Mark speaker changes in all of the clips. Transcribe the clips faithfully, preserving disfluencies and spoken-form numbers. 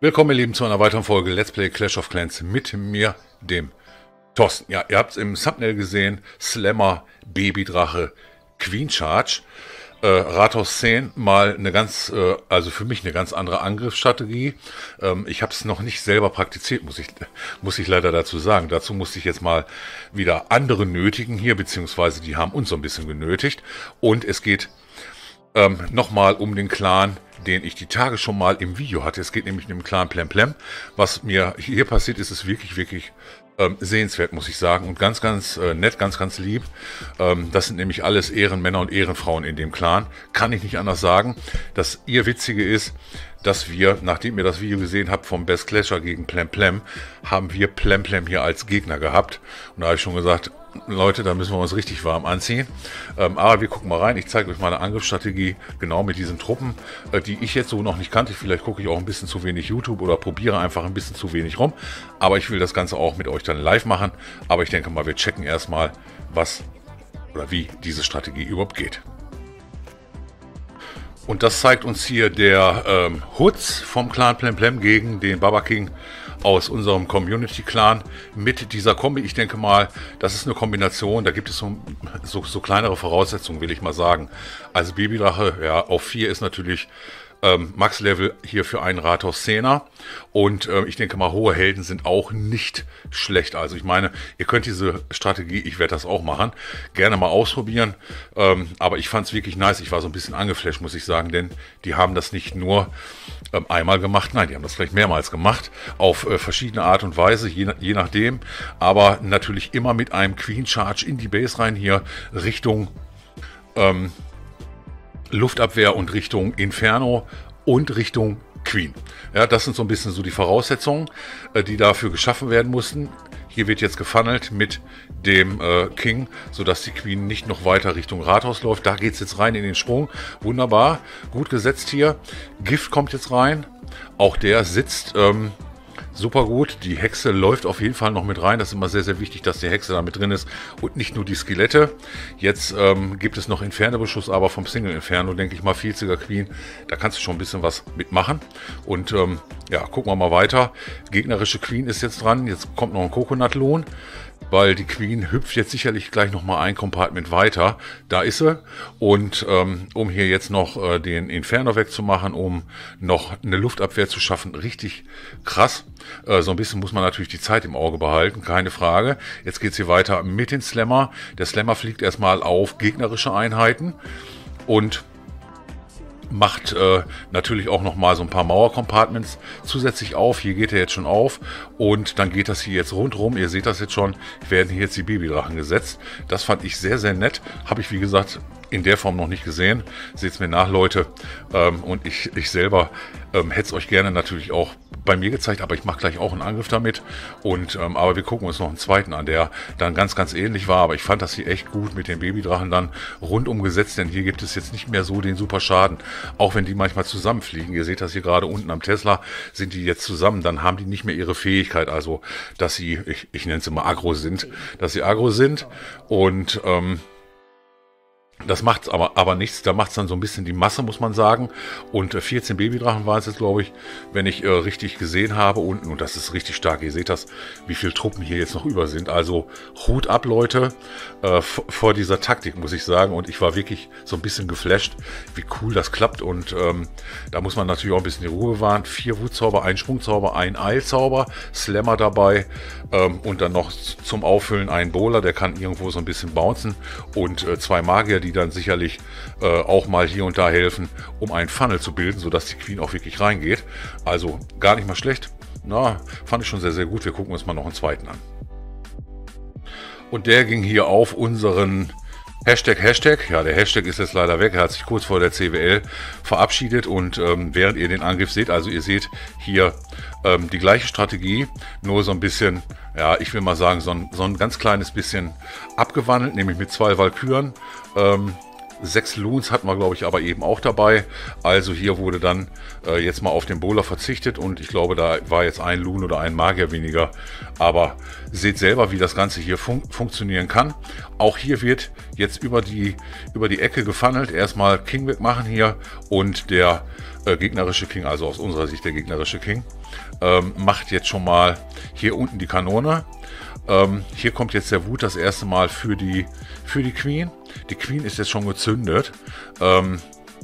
Speaker 1: Willkommen, ihr Lieben, zu einer weiteren Folge Let's Play Clash of Clans mit mir, dem Thorsten. Ja, ihr habt es im Thumbnail gesehen, Slammer, Babydrache, Queen Charge. Äh, Rathaus zehn, mal eine ganz, äh, also für mich eine ganz andere Angriffsstrategie. Ähm, ich habe es noch nicht selber praktiziert, muss ich, muss ich leider dazu sagen. Dazu musste ich jetzt mal wieder andere nötigen hier, beziehungsweise die haben uns so ein bisschen genötigt. Und es geht ähm, nochmal um den Clan, den ich die Tage schon mal im Video hatte. Es geht nämlich um den Clan Plem Plem. Was mir hier passiert ist, ist wirklich, wirklich ähm, sehenswert, muss ich sagen. Und ganz, ganz äh, nett, ganz, ganz lieb. Ähm, das sind nämlich alles Ehrenmänner und Ehrenfrauen in dem Clan. Kann ich nicht anders sagen. Das ihr Witzige ist, dass wir, nachdem ihr das Video gesehen habt vom Best Clasher gegen Plem Plem, haben wir Plem Plem hier als Gegner gehabt. Und da habe ich schon gesagt, Leute, da müssen wir uns richtig warm anziehen. Ähm, aber wir gucken mal rein. Ich zeige euch meine Angriffsstrategie genau mit diesen Truppen, äh, die ich jetzt so noch nicht kannte. Vielleicht gucke ich auch ein bisschen zu wenig YouTube oder probiere einfach ein bisschen zu wenig rum. Aber ich will das Ganze auch mit euch dann live machen. Aber ich denke mal, wir checken erstmal, was oder wie diese Strategie überhaupt geht. Und das zeigt uns hier der ähm, Hutz vom Clan Plem Plem gegen den Baba King aus unserem Community-Clan mit dieser Kombi. Ich denke mal, das ist eine Kombination, da gibt es so, so, so kleinere Voraussetzungen, will ich mal sagen. Also Babydrache, ja, auf vier ist natürlich ähm, Max-Level hier für einen Rathaus zehner. Und äh, ich denke mal, hohe Helden sind auch nicht schlecht. Also ich meine, ihr könnt diese Strategie, ich werde das auch machen, gerne mal ausprobieren. Ähm, aber ich fand es wirklich nice. Ich war so ein bisschen angeflasht, muss ich sagen, denn die haben das nicht nur ähm, einmal gemacht, nein, die haben das vielleicht mehrmals gemacht, auf äh, verschiedene Art und Weise, je, je nachdem. Aber natürlich immer mit einem Queen Charge in die Base rein hier Richtung ähm, Luftabwehr und Richtung Inferno und Richtung Queen. Ja, das sind so ein bisschen so die Voraussetzungen, äh, die dafür geschaffen werden mussten. Hier wird jetzt gefunnelt mit dem äh, King, sodass die Queen nicht noch weiter Richtung Rathaus läuft. Da geht es jetzt rein in den Sprung. Wunderbar, gut gesetzt hier. Gift kommt jetzt rein. Auch der sitzt ähm, super gut. Die Hexe läuft auf jeden Fall noch mit rein. Das ist immer sehr, sehr wichtig, dass die Hexe da mit drin ist und nicht nur die Skelette. Jetzt ähm, gibt es noch Inferno-Beschuss, aber vom Single Inferno, denke ich mal, vierziger Queen, da kannst du schon ein bisschen was mitmachen. Und ähm, ja, gucken wir mal weiter. Gegnerische Queen ist jetzt dran. Jetzt kommt noch ein Coconut-Lohn, weil die Queen hüpft jetzt sicherlich gleich noch mal ein Compartment weiter. Da ist sie. Und ähm, um hier jetzt noch äh, den Inferno wegzumachen, um noch eine Luftabwehr zu schaffen, richtig krass. Äh, so ein bisschen muss man natürlich die Zeit im Auge behalten, keine Frage. Jetzt geht es hier weiter mit den Slammer. Der Slammer fliegt erstmal auf gegnerische Einheiten und macht äh, natürlich auch noch mal so ein paar Mauer-Compartments zusätzlich auf. Hier geht er jetzt schon auf und dann geht das hier jetzt rundherum. Ihr seht das jetzt schon, werden hier jetzt die Babydrachen gesetzt. Das fand ich sehr, sehr nett. Habe ich, wie gesagt, in der Form noch nicht gesehen. Seht es mir nach, Leute. Ähm, und ich, ich selber ähm, hätte es euch gerne natürlich auch bei mir gezeigt, aber ich mache gleich auch einen Angriff damit. Und ähm, aber wir gucken uns noch einen zweiten an, der dann ganz, ganz ähnlich war. Aber ich fand das hier echt gut mit den Babydrachen dann rundum gesetzt, denn hier gibt es jetzt nicht mehr so den super Schaden. Auch wenn die manchmal zusammenfliegen. Ihr seht das hier gerade unten am Tesla, sind die jetzt zusammen, dann haben die nicht mehr ihre Fähigkeit, also dass sie, ich, ich nenne es immer Agro sind, dass sie Agro sind und ähm, das macht's aber, aber nichts, da macht es dann so ein bisschen die Masse, muss man sagen. Und äh, vierzehn Babydrachen waren es jetzt, glaube ich, wenn ich äh, richtig gesehen habe unten. Und das ist richtig stark. Ihr seht das, wie viele Truppen hier jetzt noch über sind. Also Hut ab, Leute, äh, vor dieser Taktik, muss ich sagen. Und ich war wirklich so ein bisschen geflasht, wie cool das klappt. Und ähm, da muss man natürlich auch ein bisschen die Ruhe bewahren. Vier Wutzauber, ein Sprungzauber, ein Eilzauber, Slammer dabei ähm, und dann noch zum Auffüllen ein Bowler, der kann irgendwo so ein bisschen bouncen. Und äh, zwei Magier, die dann sicherlich äh, auch mal hier und da helfen, um einen Funnel zu bilden, sodass die Queen auch wirklich reingeht. Also gar nicht mal schlecht. Na, fand ich schon sehr, sehr gut. Wir gucken uns mal noch einen zweiten an. Und der ging hier auf unseren Hashtag, Hashtag. Ja, der Hashtag ist jetzt leider weg. Er hat sich kurz vor der C W L verabschiedet und ähm, während ihr den Angriff seht, also ihr seht hier ähm, die gleiche Strategie, nur so ein bisschen, ja, ich will mal sagen, so ein, so ein ganz kleines bisschen abgewandelt, nämlich mit zwei Valkyren. Ähm, Sechs Loons hatten wir, glaube ich, aber eben auch dabei. Also hier wurde dann äh, jetzt mal auf den Bowler verzichtet und ich glaube, da war jetzt ein Loon oder ein Magier weniger. Aber seht selber, wie das Ganze hier fun funktionieren kann. Auch hier wird jetzt über die, über die Ecke gefunnelt. Erstmal King wegmachen hier und der äh, gegnerische King, also aus unserer Sicht der gegnerische King, ähm, macht jetzt schon mal hier unten die Kanone. Ähm, hier kommt jetzt der Wut das erste Mal für die, für die Queen. Die Queen ist jetzt schon gezündet. Ähm,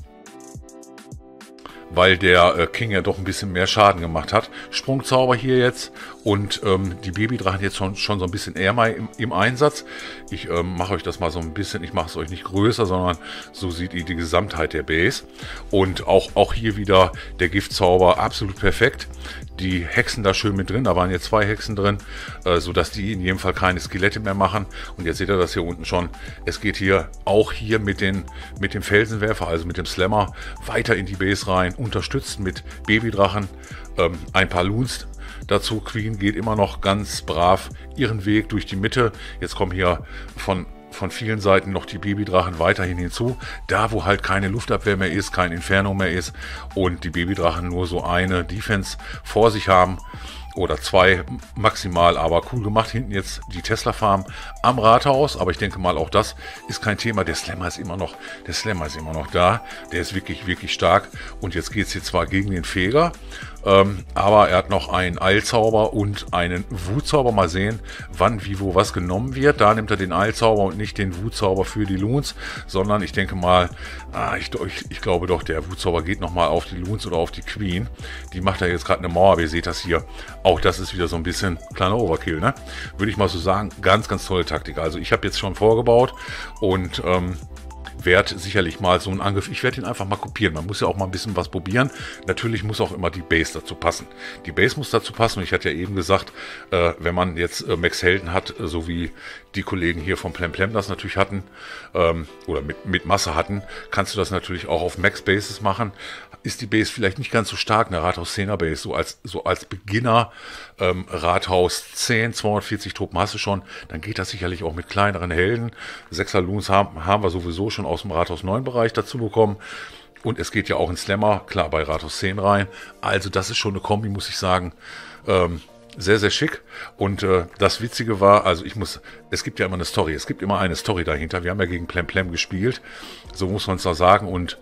Speaker 1: weil der äh, King ja doch ein bisschen mehr Schaden gemacht hat. Sprungzauber hier jetzt und ähm, die Babydrachen jetzt schon, schon so ein bisschen eher mal im, im Einsatz. Ich ähm, mache euch das mal so ein bisschen, ich mache es euch nicht größer, sondern so sieht ihr die Gesamtheit der Base. Und auch, auch hier wieder der Giftzauber absolut perfekt. Die Hexen da schön mit drin, da waren jetzt zwei Hexen drin, äh, sodass die in jedem Fall keine Skelette mehr machen. Und jetzt seht ihr das hier unten schon. Es geht hier auch hier mit, den, mit dem Felsenwerfer, also mit dem Slammer, weiter in die Base rein, unterstützt mit Babydrachen, ähm, ein paar Loons dazu. Queen geht immer noch ganz brav ihren Weg durch die Mitte. Jetzt kommen hier von von vielen Seiten noch die Babydrachen weiterhin hinzu, da wo halt keine Luftabwehr mehr ist, kein Inferno mehr ist und die Babydrachen nur so eine Defense vor sich haben oder zwei maximal, aber cool gemacht. Hinten jetzt die Tesla Farm am Rathaus, aber ich denke mal, auch das ist kein Thema. Der Slammer ist immer noch, der Slammer ist immer noch da, der ist wirklich, wirklich stark und jetzt geht es hier zwar gegen den Feger, ähm, aber er hat noch einen Eilzauber und einen Wutzauber. Mal sehen, wann, wie, wo, was genommen wird. Da nimmt er den Eilzauber und nicht den Wutzauber für die Loons, sondern ich denke mal, ah, ich, ich, ich glaube doch, der Wutzauber geht nochmal auf die Loons oder auf die Queen. Die macht da jetzt gerade eine Mauer, aber ihr seht das hier. Auch das ist wieder so ein bisschen kleiner Overkill, ne? Würde ich mal so sagen. Ganz, ganz tolle Taktik. Also ich habe jetzt schon vorgebaut und ähm, werde sicherlich mal so einen Angriff, ich werde ihn einfach mal kopieren. Man muss ja auch mal ein bisschen was probieren. Natürlich muss auch immer die Base dazu passen. Die Base muss dazu passen. Und ich hatte ja eben gesagt, äh, wenn man jetzt äh, Max Helden hat, äh, so wie die Kollegen hier von Plemplem das natürlich hatten, ähm, oder mit, mit Masse hatten, kannst du das natürlich auch auf Max Bases machen. Ist die Base vielleicht nicht ganz so stark, eine Rathaus zehner Base, so als, so als Beginner, ähm, Rathaus zehn, zweihundertvierzig Truppen hast du schon, dann geht das sicherlich auch mit kleineren Helden. Sechser Loons haben, haben wir sowieso schon aus dem Rathaus neun Bereich dazu bekommen. Und es geht ja auch in Slammer, klar, bei Rathaus zehn rein. Also das ist schon eine Kombi, muss ich sagen. Ähm, sehr, sehr schick. Und äh, das Witzige war, also ich muss, es gibt ja immer eine Story, es gibt immer eine Story dahinter. Wir haben ja gegen Plemplem gespielt, so muss man es da sagen. Und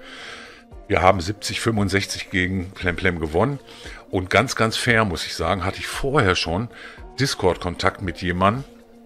Speaker 1: wir haben siebzig, fünfundsechzig gegen Plemplem gewonnen. Und ganz, ganz fair, muss ich sagen, hatte ich vorher schon Discord-Kontakt mit jemandem,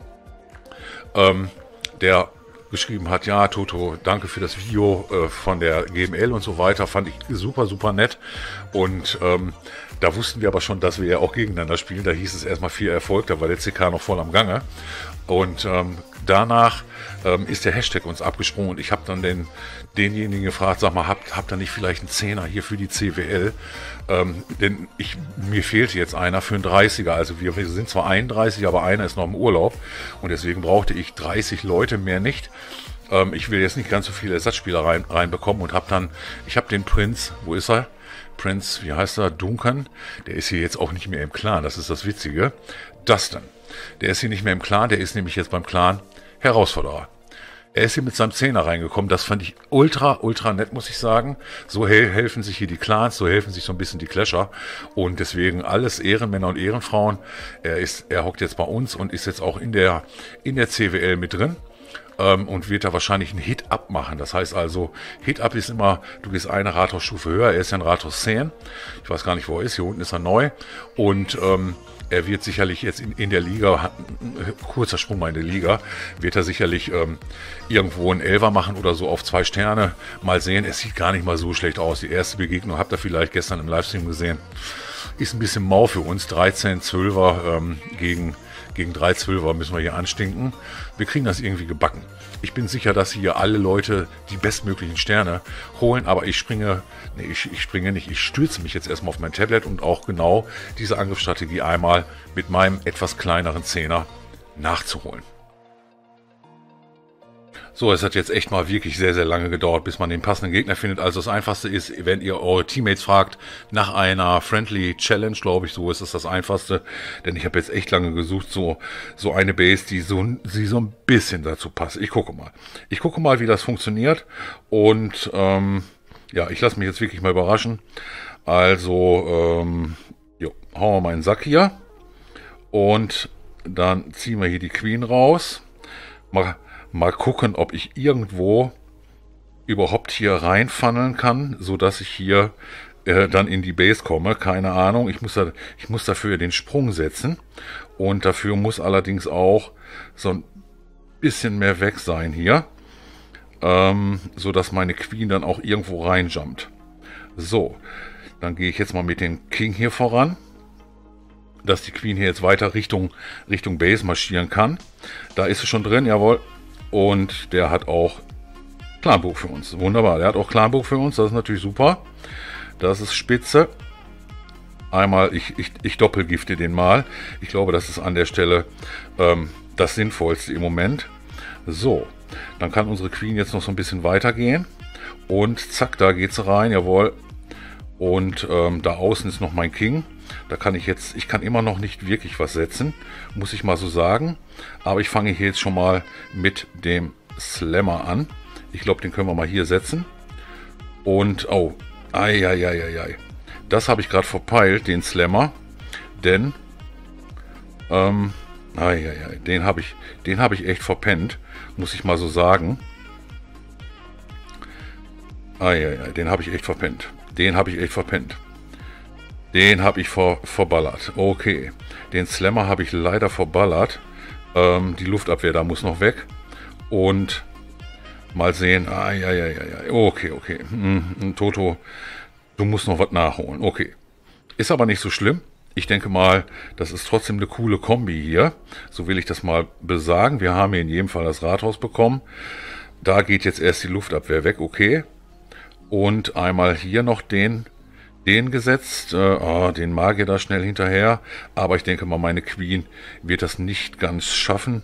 Speaker 1: ähm, der geschrieben hat, ja, Toto, danke für das Video äh, von der G M L und so weiter, fand ich super, super nett. Und ähm, da wussten wir aber schon, dass wir ja auch gegeneinander spielen. Da hieß es erstmal viel Erfolg, da war der C K noch voll am Gange. Und ähm, danach ähm, ist der Hashtag uns abgesprungen und ich habe dann den, denjenigen gefragt, sag mal, habt, habt ihr nicht vielleicht einen Zehner hier für die C W L? Ähm, denn ich, mir fehlte jetzt einer für einen dreißiger. Also wir, wir sind zwar einunddreißig, aber einer ist noch im Urlaub und deswegen brauchte ich dreißig Leute, mehr nicht. Ähm, ich will jetzt nicht ganz so viele Ersatzspieler rein, reinbekommen und habe dann, ich habe den Prinz, wo ist er? Prinz, wie heißt er? Duncan. Der ist hier jetzt auch nicht mehr im Clan, das ist das Witzige. Dustin. Der ist hier nicht mehr im Clan, der ist nämlich jetzt beim Clan Herausforderer. Er ist hier mit seinem Zehner reingekommen, das fand ich ultra, ultra nett, muss ich sagen. So hel helfen sich hier die Clans, so helfen sich so ein bisschen die Clasher. Und deswegen alles Ehrenmänner und Ehrenfrauen. Er ist, er hockt jetzt bei uns und ist jetzt auch in der, in der C W L mit drin. Ähm, und wird da wahrscheinlich einen Hit-Up machen. Das heißt also, Hit-Up ist immer, du gehst eine Rathausstufe höher, er ist ja ein Rathaus zehn. Ich weiß gar nicht, wo er ist, hier unten ist er neu. Und ähm, er wird sicherlich jetzt in, in der Liga, kurzer Sprung mal in der Liga, wird er sicherlich ähm, irgendwo einen Elfer machen oder so auf zwei Sterne. Mal sehen, es sieht gar nicht mal so schlecht aus. Die erste Begegnung habt ihr vielleicht gestern im Livestream gesehen. Ist ein bisschen mau für uns, dreizehn zwölfer ähm, gegen... Gegen drei zwölfer müssen wir hier anstinken. Wir kriegen das irgendwie gebacken. Ich bin sicher, dass hier alle Leute die bestmöglichen Sterne holen, aber ich springe, nee, ich, ich springe nicht, ich stürze mich jetzt erstmal auf mein Tablet und auch genau diese Angriffsstrategie einmal mit meinem etwas kleineren Zehner nachzuholen. So, es hat jetzt echt mal wirklich sehr, sehr lange gedauert, bis man den passenden Gegner findet. Also das Einfachste ist, wenn ihr eure Teammates fragt, nach einer Friendly Challenge, glaube ich, so ist es das Einfachste. Denn ich habe jetzt echt lange gesucht, so so eine Base, die so, die so ein bisschen dazu passt. Ich gucke mal. Ich gucke mal, wie das funktioniert. Und ähm, ja, ich lasse mich jetzt wirklich mal überraschen. Also, ähm, jo, hauen wir mal einen Sack hier. Und dann ziehen wir hier die Queen raus. Mal... Mal gucken, ob ich irgendwo überhaupt hier reinfunneln kann, so dass ich hier äh, dann in die Base komme. Keine Ahnung. Ich muss, da, ich muss dafür den Sprung setzen. Und dafür muss allerdings auch so ein bisschen mehr weg sein hier. Ähm, so dass meine Queen dann auch irgendwo reinjumpt. So. Dann gehe ich jetzt mal mit dem King hier voran. Dass die Queen hier jetzt weiter Richtung, Richtung Base marschieren kann. Da ist sie schon drin, jawohl. Und der hat auch Clanburg für uns. Wunderbar, der hat auch Clanburg für uns. Das ist natürlich super. Das ist spitze. Einmal, ich, ich, ich doppelgifte den mal. Ich glaube, das ist an der Stelle ähm, das Sinnvollste im Moment. So, dann kann unsere Queen jetzt noch so ein bisschen weitergehen. Und zack, da geht sie rein, jawohl. Und ähm, da außen ist noch mein King. Da kann ich jetzt, ich kann immer noch nicht wirklich was setzen, muss ich mal so sagen. Aber ich fange hier jetzt schon mal mit dem Slammer an. Ich glaube, den können wir mal hier setzen. Und, oh, ei, ei, ei, ei, ei. Das habe ich gerade verpeilt, den Slammer. Denn, ähm, ei, ei, ei, den habe ich, den habe ich echt verpennt, muss ich mal so sagen. Ei, ei, ei, den habe ich echt verpennt. Den habe ich echt verpennt. Den habe ich ver verballert. Okay. Den Slammer habe ich leider verballert. Ähm, die Luftabwehr, da muss noch weg. Und mal sehen. Ah, ja, ja, ja, ja. Okay, okay. Hm, Toto, du musst noch was nachholen. Okay. Ist aber nicht so schlimm. Ich denke mal, das ist trotzdem eine coole Kombi hier. So will ich das mal besagen. Wir haben hier in jedem Fall das Rathaus bekommen. Da geht jetzt erst die Luftabwehr weg. Okay. Und einmal hier noch den... Den gesetzt, äh, oh, den Magier da schnell hinterher, aber ich denke mal, meine Queen wird das nicht ganz schaffen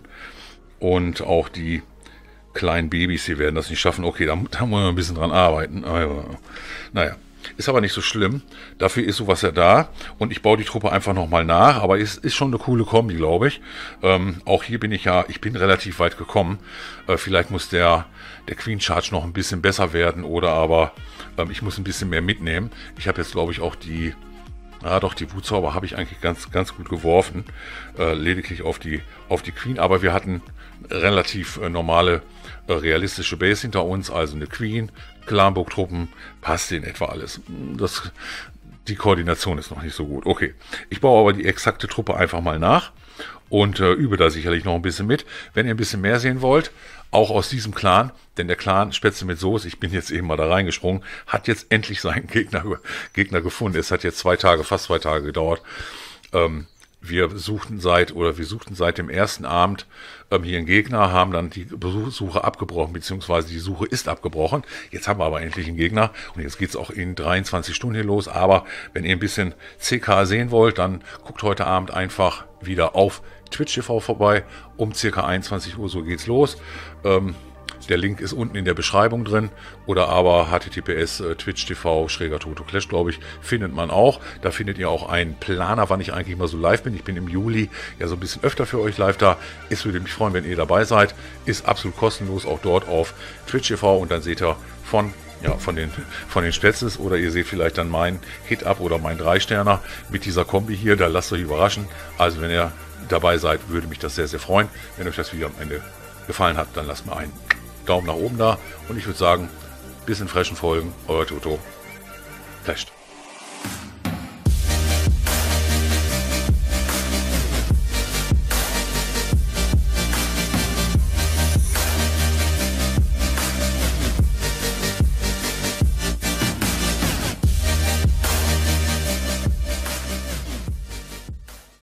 Speaker 1: und auch die kleinen Babys, die werden das nicht schaffen. Okay, da, da muss man ein bisschen dran arbeiten. Aber, naja, ist aber nicht so schlimm. Dafür ist sowas ja da und ich baue die Truppe einfach nochmal nach, aber es ist, ist schon eine coole Kombi, glaube ich. Ähm, auch hier bin ich ja, ich bin relativ weit gekommen. Äh, vielleicht muss der, der Queen Charge noch ein bisschen besser werden oder aber ähm, ich muss ein bisschen mehr mitnehmen. Ich habe jetzt, glaube ich, auch die, ah doch, die Wutzauber habe ich eigentlich ganz, ganz gut geworfen. Äh, lediglich auf die, auf die Queen, aber wir hatten relativ äh, normale, äh, realistische Base hinter uns, also eine Queen, Clanburg-Truppen, passt in etwa alles. Das, die Koordination ist noch nicht so gut. Okay, ich baue aber die exakte Truppe einfach mal nach und äh, übe da sicherlich noch ein bisschen mit. Wenn ihr ein bisschen mehr sehen wollt, auch aus diesem Clan, denn der Clan Spätzle mit Soße, ich bin jetzt eben mal da reingesprungen, hat jetzt endlich seinen Gegner, Gegner gefunden. Es hat jetzt zwei Tage, fast zwei Tage gedauert. Ähm, wir suchten seit, oder wir suchten seit dem ersten Abend ähm, hier einen Gegner, haben dann die Suche abgebrochen, beziehungsweise die Suche ist abgebrochen. Jetzt haben wir aber endlich einen Gegner und jetzt geht's auch in dreiundzwanzig Stunden hier los. Aber wenn ihr ein bisschen C K sehen wollt, dann guckt heute Abend einfach wieder auf Twitch T V vorbei. Um circa einundzwanzig Uhr, so geht's los. Ähm, Der Link ist unten in der Beschreibung drin oder aber h t t p s äh, twitch punkt t v schräger Toto Clash, glaube ich, findet man auch. Da findet ihr auch einen Planer, wann ich eigentlich mal so live bin. Ich bin im Juli ja so ein bisschen öfter für euch live da. Es würde mich freuen, wenn ihr dabei seid. Ist absolut kostenlos, auch dort auf Twitch T V und dann seht ihr von ja, von den, von den Spätzles oder ihr seht vielleicht dann meinen Hit-Up oder meinen Drei-Sterner mit dieser Kombi hier. Da lasst euch überraschen. Also wenn ihr dabei seid, würde mich das sehr, sehr freuen. Wenn euch das Video am Ende gefallen hat, dann lasst mir einen Daumen nach oben da und ich würde sagen, bis in frischen Folgen, euer Toto. Flasht.